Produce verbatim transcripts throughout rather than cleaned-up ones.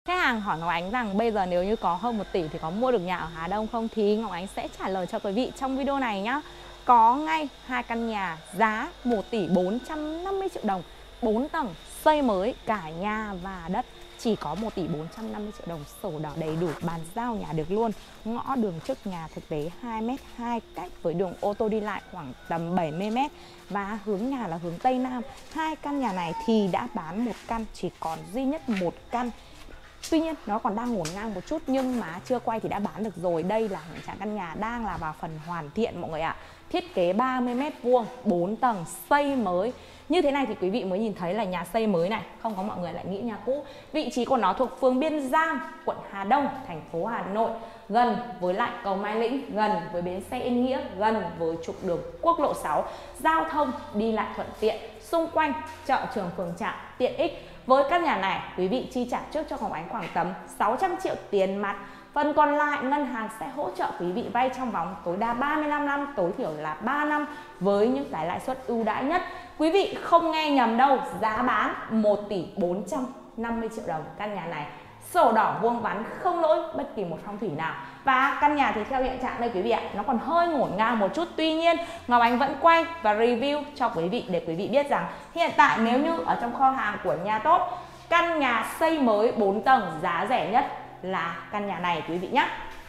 Khách hàng hỏi Ngọc Ánh rằng bây giờ nếu như có hơn một tỷ thì có mua được nhà ở Hà Đông không? Thì Ngọc Ánh sẽ trả lời cho quý vị trong video này nhá. Có ngay hai căn nhà giá một tỷ bốn trăm năm mươi triệu đồng, bốn tầng, xây mới cả nhà và đất. Chỉ có một tỷ bốn trăm năm mươi triệu đồng, sổ đỏ đầy đủ, bàn giao nhà được luôn. Ngõ đường trước nhà thực tế hai mét hai, cách với đường ô tô đi lại khoảng tầm bảy mươi mét. Và hướng nhà là hướng Tây Nam. Hai căn nhà này thì đã bán một căn, chỉ còn duy nhất một căn. Tuy nhiên nó còn đang ngổn ngang một chút nhưng mà chưa quay thì đã bán được rồi. Đây là hiện trạng căn nhà đang là vào phần hoàn thiện mọi người ạ. Thiết kế ba mươi mét vuông, bốn tầng, xây mới. Như thế này thì quý vị mới nhìn thấy là nhà xây mới này, không có mọi người lại nghĩ nhà cũ. Vị trí của nó thuộc phường Biên Giang, quận Hà Đông, thành phố Hà Nội, gần với lại cầu Mai Lĩnh, gần với bến xe Yên Nghĩa, gần với trục đường quốc lộ sáu, giao thông đi lại thuận tiện, xung quanh chợ trường phường Trạm tiện ích. Với căn nhà này, quý vị chi trả trước cho Ngọc Ánh khoảng tầm sáu trăm triệu tiền mặt. Phần còn lại ngân hàng sẽ hỗ trợ quý vị vay trong vòng tối đa ba mươi lăm năm, tối thiểu là ba năm với những cái lãi suất ưu đãi nhất. Quý vị không nghe nhầm đâu, giá bán một tỷ bốn trăm năm mươi triệu đồng căn nhà này. Sổ đỏ vuông vắn, không lỗi bất kỳ một phong thủy nào. Và căn nhà thì theo hiện trạng đây quý vị ạ, nó còn hơi ngổn ngang một chút. Tuy nhiên Ngọc Ánh vẫn quay và review cho quý vị để quý vị biết rằng hiện tại nếu như ở trong kho hàng của Nhà Tốt, căn nhà xây mới bốn tầng giá rẻ nhất là căn nhà này quý vị nhé.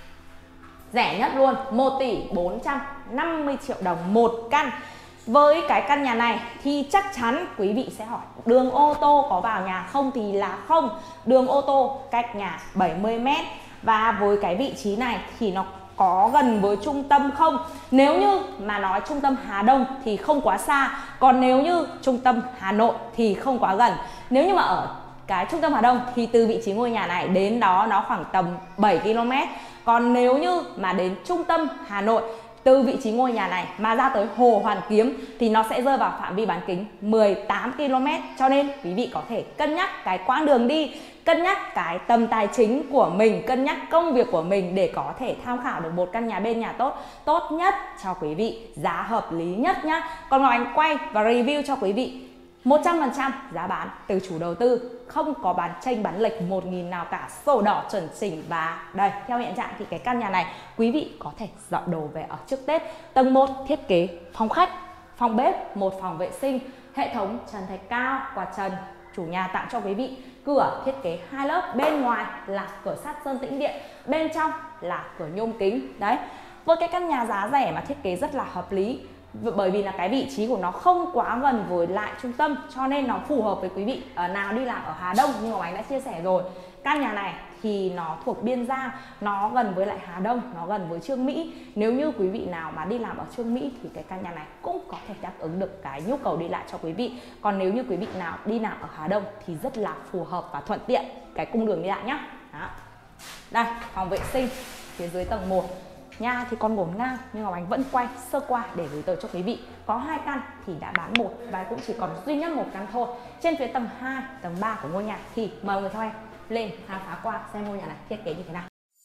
Rẻ nhất luôn, một tỷ bốn trăm năm mươi triệu đồng một căn. Với cái căn nhà này thì chắc chắn quý vị sẽ hỏi đường ô tô có vào nhà không, thì là không. Đường ô tô cách nhà bảy mươi mét. Và với cái vị trí này thì nó có gần với trung tâm không? Nếu như mà nói trung tâm Hà Đông thì không quá xa. Còn nếu như trung tâm Hà Nội thì không quá gần. Nếu như mà ở cái trung tâm Hà Đông thì từ vị trí ngôi nhà này đến đó nó khoảng tầm bảy ki lô mét. Còn nếu như mà đến trung tâm Hà Nội, từ vị trí ngôi nhà này mà ra tới Hồ Hoàn Kiếm thì nó sẽ rơi vào phạm vi bán kính mười tám ki lô mét. Cho nên quý vị có thể cân nhắc cái quãng đường đi, cân nhắc cái tầm tài chính của mình, cân nhắc công việc của mình để có thể tham khảo được một căn nhà bên Nhà Tốt tốt nhất cho quý vị, giá hợp lý nhất nhá. Còn Ngọc Ánh quay và review cho quý vị một trăm phần trăm giá bán từ chủ đầu tư, không có bán chênh bán lệch một nghìn nào cả, sổ đỏ chuẩn chỉnh. Và đây, theo hiện trạng thì cái căn nhà này quý vị có thể dọn đồ về ở trước Tết. Tầng một thiết kế phòng khách, phòng bếp, một phòng vệ sinh, hệ thống trần thạch cao, quạt trần, chủ nhà tặng cho quý vị. Cửa thiết kế hai lớp, bên ngoài là cửa sắt sơn tĩnh điện, bên trong là cửa nhôm kính. Đấy, với cái căn nhà giá rẻ mà thiết kế rất là hợp lý, bởi vì là cái vị trí của nó không quá gần với lại trung tâm, cho nên nó phù hợp với quý vị nào đi làm ở Hà Đông. Như Ngọc Ánh đã chia sẻ rồi, căn nhà này thì nó thuộc Biên Giang, nó gần với lại Hà Đông, nó gần với Trương Mỹ. Nếu như quý vị nào mà đi làm ở Trương Mỹ thì cái căn nhà này cũng có thể đáp ứng được cái nhu cầu đi lại cho quý vị. Còn nếu như quý vị nào đi làm ở Hà Đông thì rất là phù hợp và thuận tiện cái cung đường đi lại nhá. Đó. Đây, phòng vệ sinh phía dưới tầng một. Nhà thì còn ngổn ngang nhưng Ngọc Ánh vẫn quay sơ qua để gửi tới cho quý vị. Có hai căn thì đã bán một và cũng chỉ còn duy nhất một căn thôi. Trên phía tầng hai, tầng ba của ngôi nhà thì mời mọi người theo em lên khám phá qua xem ngôi nhà này thiết kế như thế nào.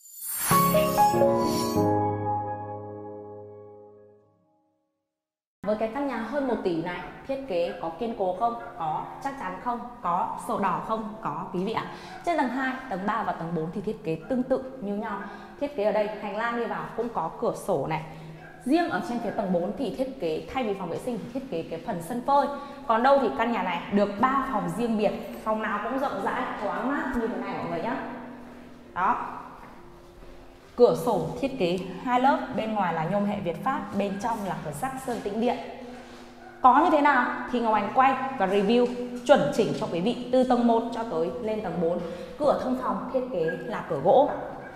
Với cái căn nhà hơn một tỷ này, thiết kế có kiên cố không? Có. Chắc chắn không? Có. Sổ đỏ không? Có quý vị ạ. Trên tầng hai, tầng ba và tầng bốn thì thiết kế tương tự như nhau. Thiết kế ở đây, hành lang đi vào cũng có cửa sổ này. Riêng ở trên phía tầng bốn thì thiết kế thay vì phòng vệ sinh thì thiết kế cái phần sân phơi. Còn đâu thì căn nhà này được ba phòng riêng biệt, phòng nào cũng rộng rãi, thoáng mát như thế này mọi người nhé. Đó. Cửa sổ thiết kế hai lớp, bên ngoài là nhôm hệ Việt Pháp, bên trong là cửa sắt sơn tĩnh điện. Có như thế nào thì Ngọc Ánh quay và review chuẩn chỉnh cho quý vị từ tầng một cho tới lên tầng bốn. Cửa thông phòng thiết kế là cửa gỗ.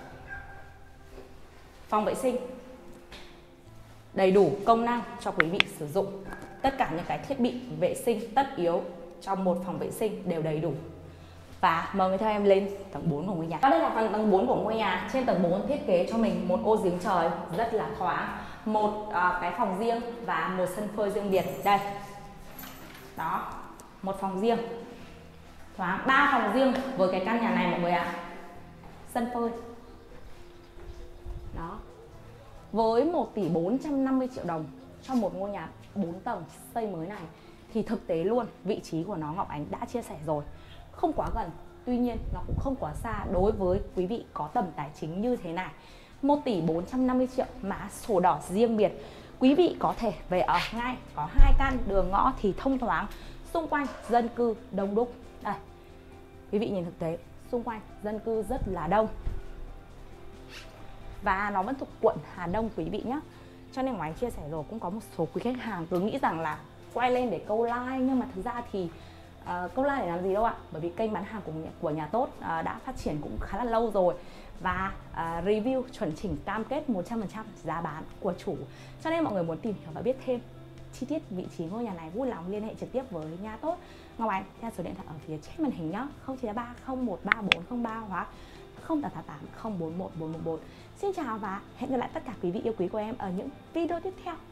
Phòng vệ sinh đầy đủ công năng cho quý vị sử dụng. Tất cả những cái thiết bị vệ sinh tất yếu trong một phòng vệ sinh đều đầy đủ. Và mời người theo em lên tầng bốn của ngôi nhà. Và đây là phần tầng bốn của ngôi nhà. Trên tầng bốn thiết kế cho mình một ô giếng trời rất là thoáng, một uh, cái phòng riêng và một sân phơi riêng biệt. Đây. Đó, một phòng riêng. Thoáng, ba phòng riêng với cái căn nhà này mọi người ạ. À. Sân phơi. Đó. Với một tỷ bốn trăm năm mươi triệu đồng cho một ngôi nhà bốn tầng xây mới này thì thực tế luôn, vị trí của nó Ngọc Ánh đã chia sẻ rồi. Không quá gần, Tuy nhiên nó cũng không quá xa đối với quý vị có tầm tài chính như thế này. Một tỷ bốn trăm năm mươi triệu, mã sổ đỏ riêng biệt. Quý vị có thể về ở ngay, có hai căn, đường ngõ thì thông thoáng, xung quanh dân cư đông đúc. Đây, quý vị nhìn thực tế, xung quanh dân cư rất là đông. Và nó vẫn thuộc quận Hà Đông quý vị nhé. Cho nên ngoài chia sẻ rồi cũng có một số quý khách hàng cứ nghĩ rằng là quay lên để câu like, nhưng mà thực ra thì uh, câu like để làm gì đâu ạ. Bởi vì kênh bán hàng của nhà, của nhà tốt uh, đã phát triển cũng khá là lâu rồi. Và uh, review chuẩn chỉnh cam kết một trăm phần trăm giá bán của chủ. Cho nên mọi người muốn tìm hiểu và biết thêm chi tiết vị trí ngôi nhà này, vui lòng liên hệ trực tiếp với nhà tốt Ngọc Ánh theo số điện thoại ở phía trên màn hình nhé, không chín ba không một ba bốn không ba hoặc không tám tám tám không bốn một bốn một bốn. Xin chào và hẹn gặp lại tất cả quý vị yêu quý của em ở những video tiếp theo.